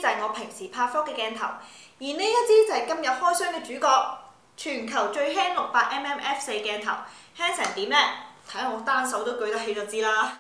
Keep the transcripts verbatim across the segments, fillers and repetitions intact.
就係我平時拍 vlog 嘅鏡頭，而呢一支就係今日開箱嘅主角，全球最輕六百 millimeter f 四鏡頭，輕成點呢？睇下我單手都舉得起就知啦。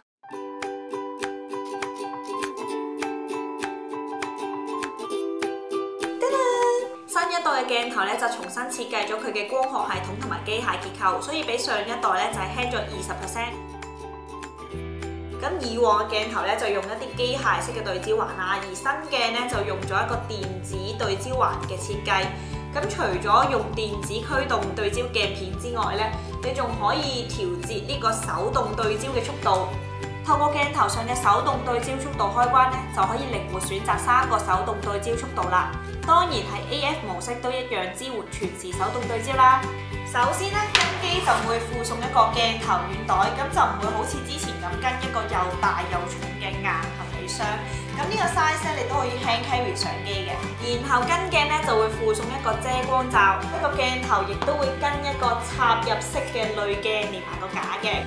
新一代嘅鏡頭咧就重新設計咗佢嘅光學系統同埋機械結構，所以比上一代咧就係輕咗二十 percent。咁以往嘅鏡頭咧就用一啲機械式嘅對焦環啦，而新鏡咧就用咗一個電子對焦環嘅設計。咁除咗用電子驅動對焦鏡片之外咧，你仲可以調節呢個手動對焦嘅速度。透過鏡頭上嘅手動對焦速度開關咧，就可以靈活選擇三個手動對焦速度啦。當然係 A F 模式都一樣支援全時手動對焦啦。首先咧，跟機就會附送一個鏡頭軟袋，咁就唔會好似之前咁跟一個又大又重嘅硬行李箱。咁呢個 size 咧，你都可以 hand carry 上機嘅。然後跟鏡咧就會附送一個遮光罩，一個鏡頭亦都會跟一個插入式嘅濾鏡連埋個架嘅。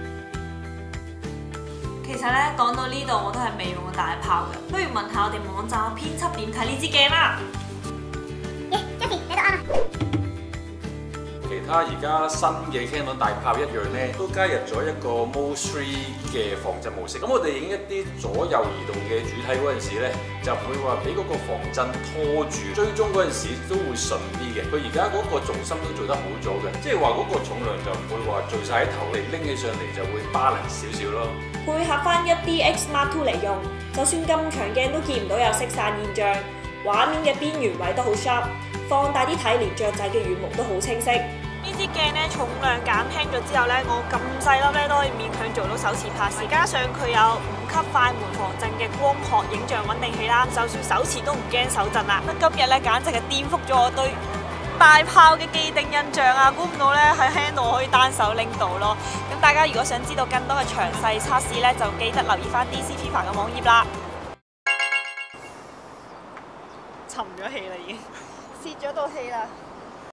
其實咧講到呢度我都係未用過大炮嘅，不如問下我哋網站嘅編輯點睇呢支鏡啦。 耶 ，Jeffy 你都啱啦。 其他而家新嘅 Canon 大炮一樣咧，都加入咗一個 Mode three 嘅防震模式。咁我哋影一啲左右移動嘅主體嗰陣時咧，就唔會話俾嗰個防震拖住，追蹤嗰陣時都會順啲嘅。佢而家嗰個重心都做得好咗嘅，即係話嗰個重量就唔會話聚晒喺頭嚟，拎起上嚟就會 balance 少少咯。 配合翻一 D X Mark Two 嚟用，就算咁長鏡都見唔到有色散現象，畫面嘅邊緣位都好 sharp， 放大啲睇連雀仔嘅羽毛都好清晰。呢支鏡咧重量減輕咗之後咧，我咁細粒咧都可以勉強做到手持拍攝，加上佢有五級快門防震嘅光學影像穩定器啦，就算手持都唔驚手震啦。今日咧簡直係顛覆咗我對大炮嘅既定印象啊！估唔到咧喺輕度可以單手拎到咯。咁大家如果想知道更多嘅詳細測試咧，就記得留意翻 D C Viva 嘅網頁啦。沉咗氣啦已經，泄咗道氣啦〜